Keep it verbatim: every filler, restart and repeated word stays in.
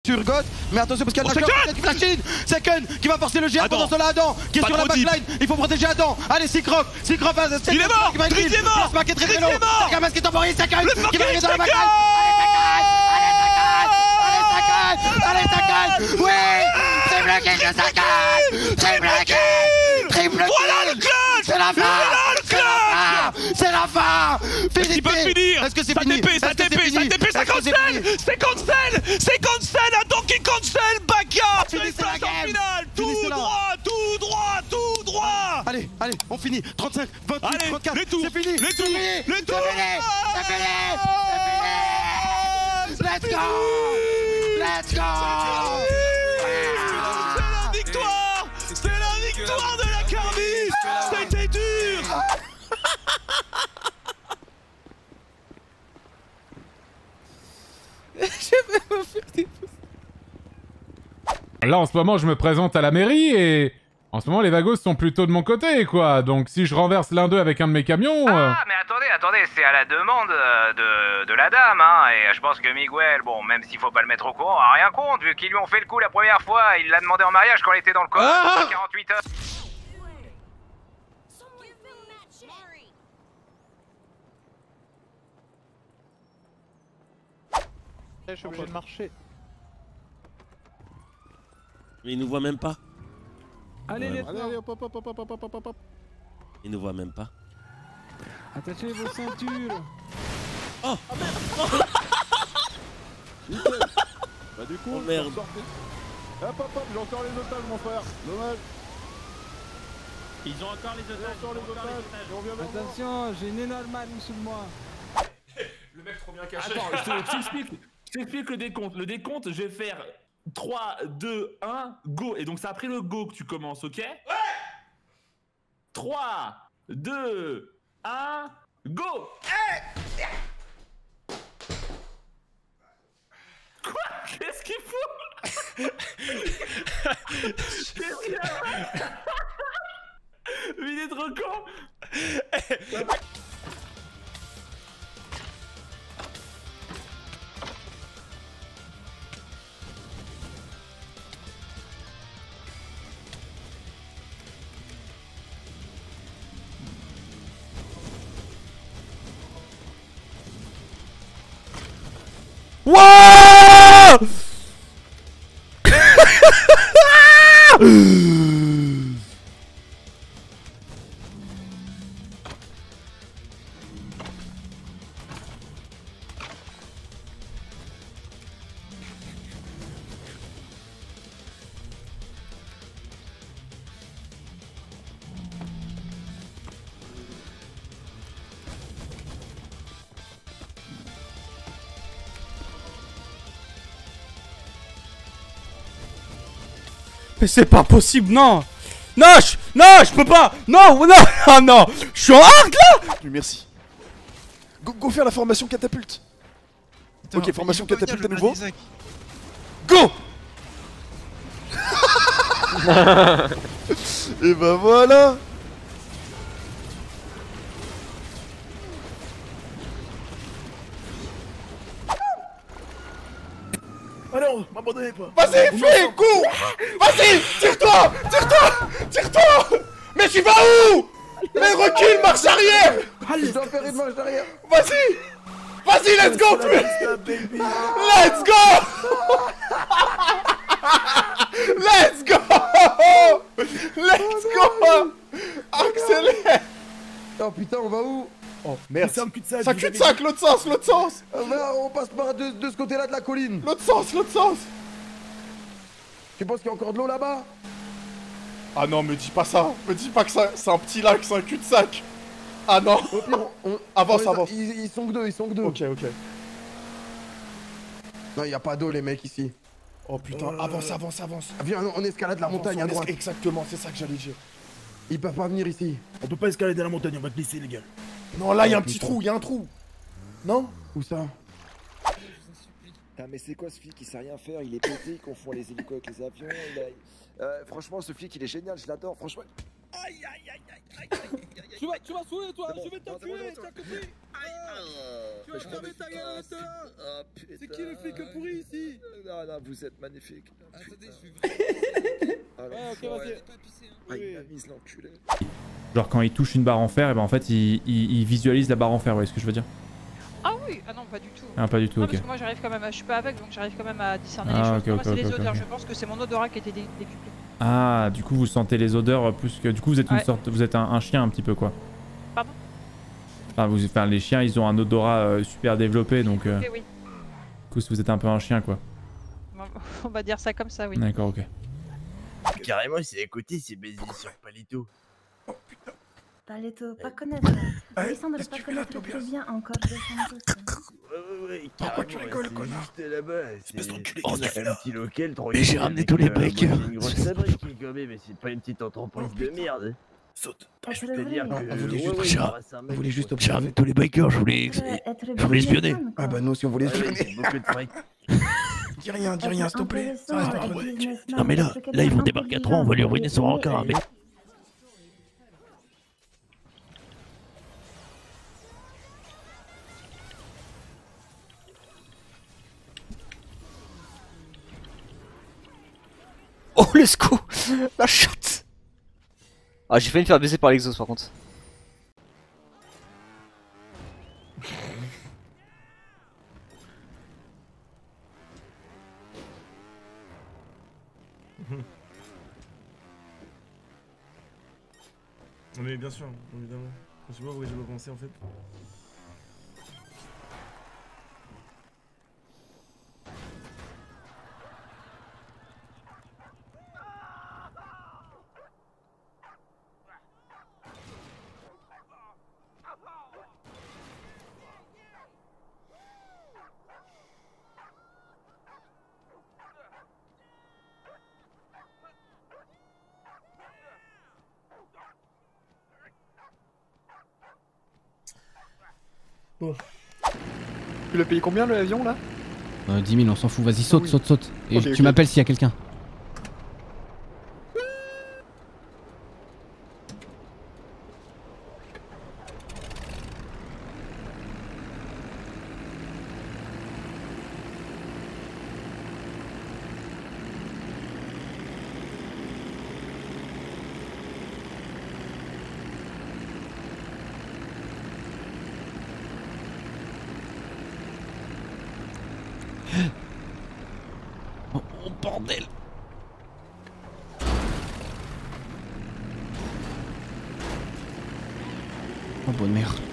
sur God. Mais attention parce qu'il y a Dasher qui flashine. Second qui va forcer le G R pendant cela Adam qui est sur la backline. Il faut protéger Adam. Allez, Seacroft. Seacroft va. Il est mort. Drizzy est mort. Smack est très très low. Argamas qui est temporisé. Second qui va arriver dans la backline. Allez, Second. Oui. Triple kill de Second. Triple kill. Triple kill. Voilà le clutch. C'est la fin. Voilà le clutch. C'est la fin. Est-ce qu'il peut finir? Est-ce que c'est ça fini? T P, ça T P, ça T P, ça cancel. C'est cancel. C'est cancel. Attends qui cancel. Baka. Finissez la game. Finale. Tout droit, tout droit, tout droit. Allez, allez, on finit. trente-cinq, vingt-huit, Allez, trente-quatre. les tours. C'est fini. Les tours. Les tours. C'est fini. C'est fini. C'est fini. Let's go. Let's go. C'est la victoire. C'est la victoire de la Carmine. C'était dur. Là en ce moment je me présente à la mairie et en ce moment les vagos sont plutôt de mon côté quoi, donc si je renverse l'un d'eux avec un de mes camions... Ah euh... mais attendez, attendez, c'est à la demande euh, de, de la dame hein, et je pense que Miguel, bon même s'il faut pas le mettre au courant, a rien contre vu qu'ils lui ont fait le coup la première fois, il l'a demandé en mariage quand il était dans le corps, Ah quarante-huit heures. Je suis obligé de marcher. Mais il nous voit même pas. Allez, Ouais. les allez, allez, hop, hop, hop, hop, hop, hop, hop, hop. Il nous voit même pas. Attachez vos ceintures. Oh, ah, merde. Bah du coup, oh merde. hop hop hop, j'ai encore les otages mon frère. Dommage. Ils ont encore les otages. Encore les otages. Et on vient vers moi. Attention, j'ai une énorme arme sous moi. Le mec trop bien caché. Attends, je te- je t'explique. Je t'explique le décompte. Le décompte, je vais faire trois, deux, un, go. Et donc c'est après le go que tu commences, ok? Ouais. trois, deux, un, go. Quoi? Qu'est-ce qu'il faut? Qu'est-ce qu'il a? Mais il est trop con. Wouah. Mais c'est pas possible, non. Non, je, non, je peux pas. Non, non, non, non. Je suis en hard là. Merci. Go, go faire la formation catapulte. Putain, ok, formation catapulte à nouveau. Go. Et bah voilà. Alors, m'abandonnez pas. Vas-y, fais, cours. Vas-y, tire-toi, tire-toi, tire-toi. Mais tu vas où? Mais recule, marche arrière. Allez, je dois faire une marche arrière. Vas-y. Vas-y, let's go, let's go. Let's go. Let's go. Accélère. Oh putain, on va où? Oh merde, c'est un cul-de-sac. Ça cul-de-sac, l'autre sens, l'autre sens. Ah, merde, on passe par de, de ce côté-là de la colline. L'autre sens, l'autre sens. Tu penses qu'il y a encore de l'eau là-bas? Ah non, me dis pas ça. Me dis pas que ça, c'est un petit lac, c'est un cul-de-sac. Ah non. Au pire, on, on, avance, on avance. Ils, ils sont que deux, ils sont que deux. Ok, ok. Non, il y a pas d'eau les mecs ici. Oh putain, euh... avance, avance, avance. Viens, on escalade la avance, montagne à droite. Exactement, c'est ça que j'allais dire. Ils peuvent pas venir ici. On peut pas escalader la montagne, on va glisser les gars. Non, là, il y a un petit trou, il y a un trou. Non? Où ça? Putain, mais c'est quoi ce flic? Il sait rien faire, il est pété, il confond les hélicos avec les avions. Il a... euh, franchement, ce flic, il est génial, je l'adore. Franchement. Aïe, aïe, aïe, aïe, aïe, aïe, aïe. Tu vas, tu vas saouler, toi, bon, je vais t'enculer, t'as compris? Aïe, Tu vas crever ta gueule, toi. Oh putain. C'est qui le flic pourri ici? Non, non, vous êtes magnifique. Attendez, je suis vraiment... Ouais, ok, vas-y. Ah, il m'a mise l'enculé. Genre quand il touche une barre en fer, et ben en fait il, il, il visualise la barre en fer, vous voyez ce que je veux dire? Ah oui, ah non, pas du tout. Ah, pas du tout, non, ok. Parce que moi j'arrive quand même à... Je suis pas avec, donc j'arrive quand même à discerner Ah, les choses. ok, Pour moi, ok, c'est ok, les ok, odeurs, ok. je pense que c'est mon odorat qui a été dé décuplé. Ah, du coup vous sentez les odeurs plus que... Du coup vous êtes une Ouais. sorte... Vous êtes un, un chien un petit peu quoi. Pardon? Enfin, vous... enfin les chiens ils ont un odorat euh, super développé donc... Euh... Ok, oui. Du coup vous êtes un peu un chien quoi. On va dire ça comme ça, oui. D'accord, ok. Carrément, c'est à côté, c'est baisé sur Palito. Palito, pas connaître. Alexandre, pas connaître très bien encore de Santos. Ouais, ouais, ouais, Pourquoi tu carrément, rigoles, c'est connard? juste là-bas, c'est Oh, un petit local tranquille. Mais j'ai ramené avec, tous les euh, becs. moi, j'ai une grosse fabrique quand même, mais c'est pas une petite entreprise de merde. Saute. Je peux te dire que... On voulait ouais, juste ouais, chat. il reste un On mec, voulait juste quoi. observer avec tous les bikers, je voulais... Je voulais espionner. Ah bah nous aussi on voulait Ouais, ouais, espionner. c'est beaucoup de fric. Dis rien, dis rien, s'il te plaît. Ça reste entre moi. Non mais là, là ils vont débarquer à trois, on va lui ruiner son rencard. Mais... Oh let's go. La chatte. Ah j'ai failli me faire baiser par l'exos par contre. Mais bien sûr, évidemment. Je sais pas pourquoi j'ai pas pensé en fait. Bon. Tu l'as payé combien l'avion là? Euh, dix mille, on s'en fout, vas-y, saute, oui. saute, saute. Et Ok, tu ok. m'appelles s'il y a quelqu'un. Oh, oh bordel. Oh bonne mère.